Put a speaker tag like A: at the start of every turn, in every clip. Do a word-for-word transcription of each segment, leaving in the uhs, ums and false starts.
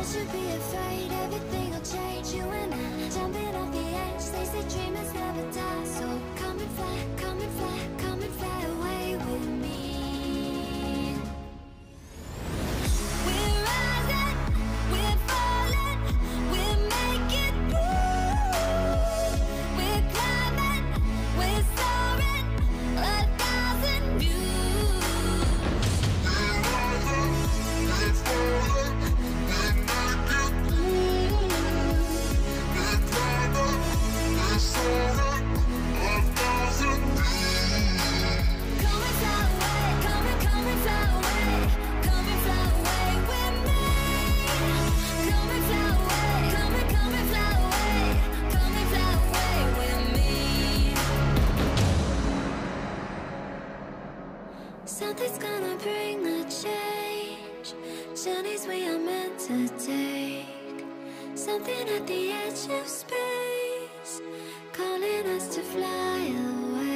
A: you be afraid, everything will change. You and I, jumping off the edge. They say dreamers never die. So come and fly, come and fly, come and fly away with me. We're rising, we're falling, we're making moves. We're climbing, we're soaring, a thousand views. We're rising, we're falling, we're making moves. We're climbing, we're soaring, a thousand views. Come and fly away, come and come and fly away, come and fly away with me. Come and fly away, come and come and fly away, come and fly away with me. Something's gonna bring the change. Journeys we are meant to take. Something at the edge of space, calling us to fly away.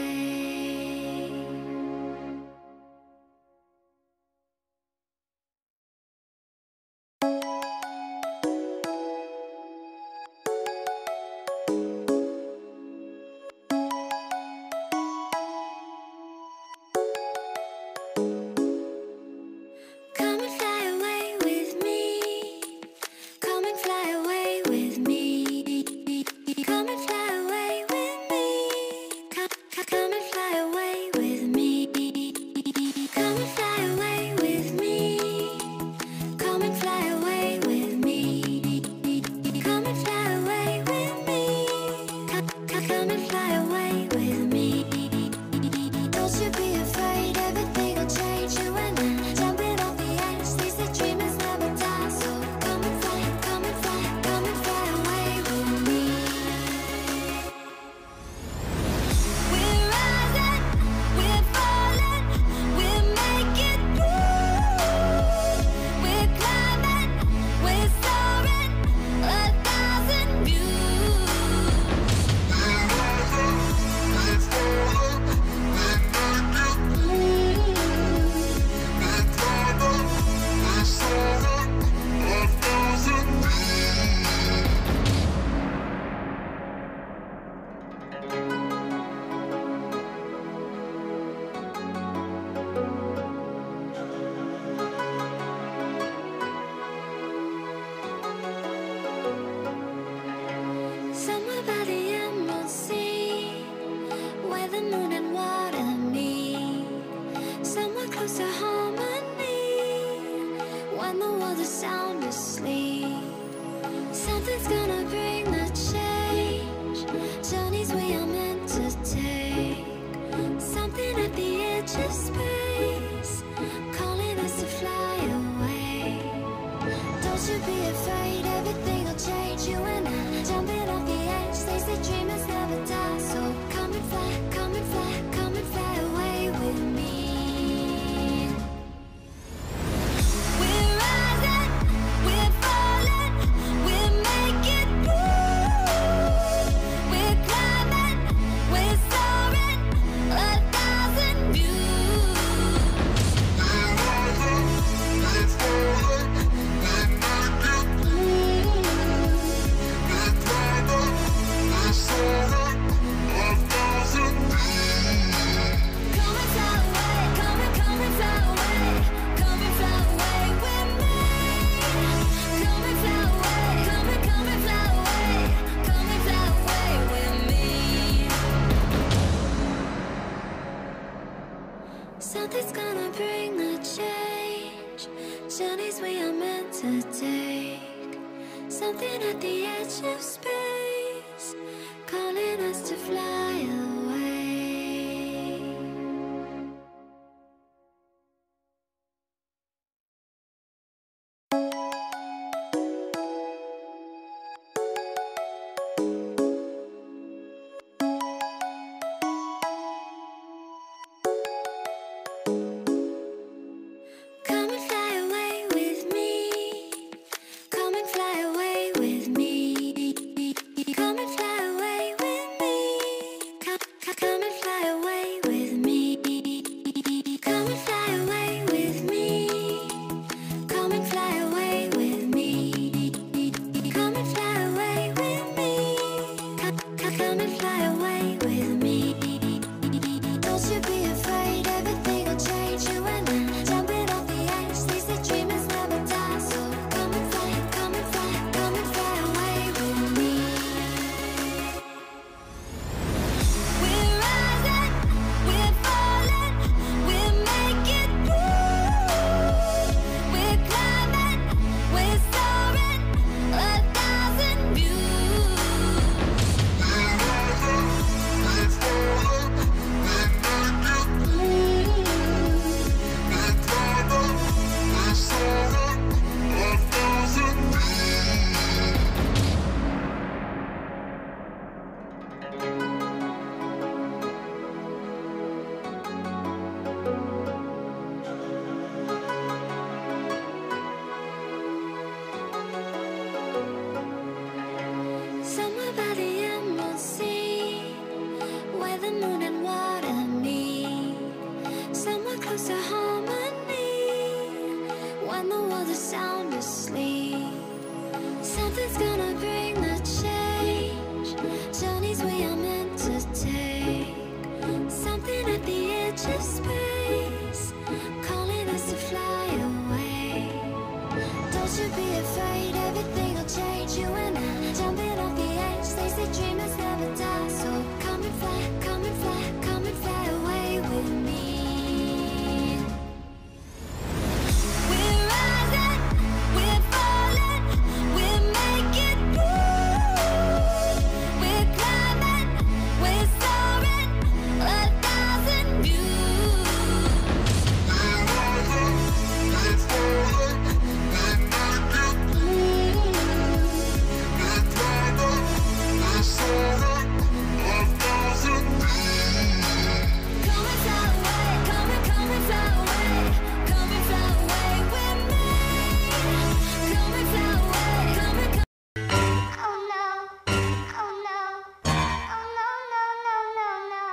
A: Come and fly away with me. Come and fly away with me. Come and fly away with me. Come, come, come and fly away with me. Come and fly away with me. Come and fly away with me. Come and fly away with me. Come, come, come and fly away with me. Don't you be afraid, everything will change. You and I, jumping off the edge. They say dreamers never die. So come and fly, come and fly, come and fly away with me. We're rising, we're falling, we're making moves. We're climbing, we're soaring, a thousand views. We're rising, we're falling, we're making moves. We're climbing, we're soaring, a thousand Somewhere by the emerald sea, where the moon and water meet. Somewhere close to harmony, when the world is sound asleep. Something's gonna bring the change. Journeys we are meant to take. Something at the edge of space, calling us to fly away. Don't you be afraid, everything will change. You and I, jumping off the edge. They say dreamers never die. So come and fly, come and fly, come and fly away with me. We're rising, we're falling, we're making moves. We're climbing, we're soaring, a thousand views. We're rising, we're falling, we're making moves. We're climbing, we're soaring, a thousand views. Come and fly away, come and come and fly away, come and fly away with me. Come and fly away, come and come and fly away, come and fly away with me. Something's gonna bring the change. Journeys we are meant to take. Something at the edge of space, calling us to fly away. Come and fly away with me. Come and fly away with me. Something's gonna bring the change. Journeys we are meant to take. Something at the edge of space, calling us to fly away. Don't you be afraid, everything will change. You and I, jumping off the edge. They say dreamers never die. So come and fly, come and fly, come and fly away with me. We're rising, we're falling, we're making moves. We're climbing, we're soaring, a thousand views. We're rising, we're falling, we're making moves. We're climbing, we're soaring, a thousand views. Come and fly away, come and come and fly away, come and fly away with me. Come and fly away, come and come. Oh no, oh no, oh no, no, no, no, no.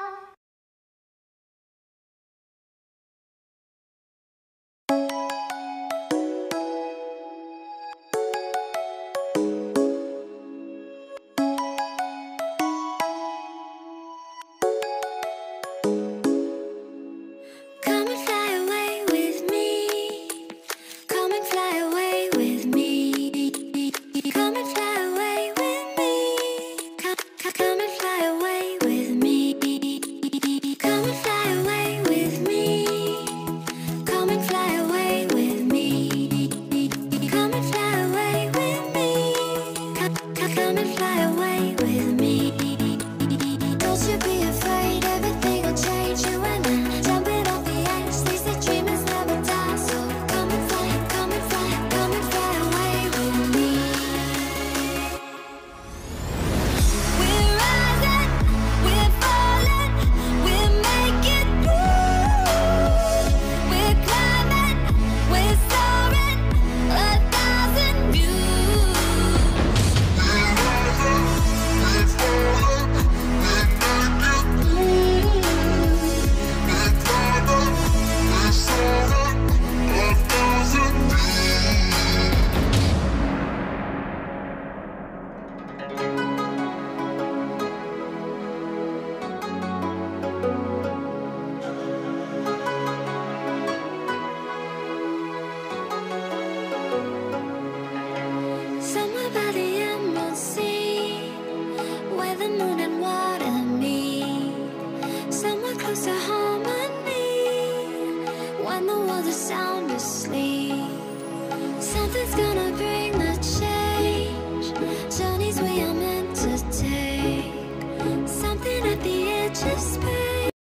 A: Come and fly away with me. Come and fly away with me. Come and fly away with me. Come, come, come and fly away with me. Come and fly away with me. Come and fly away with me. Come and fly away with me. Come, come, come and fly away with me. Don't you be afraid, everything will change. You and I, jumping off the edge. They say dreamers never die. So come and fly, come and fly, come and fly away with me. We're rising, we're falling, we're making moves. We're climbing, we're soaring, a thousand views. We're rising, we're falling, we're making moves. We're climbing, we're soaring, a thousand Somewhere by the emerald sea, where the moon and water meet. Somewhere close to harmony, when the world is sound asleep. Something's gonna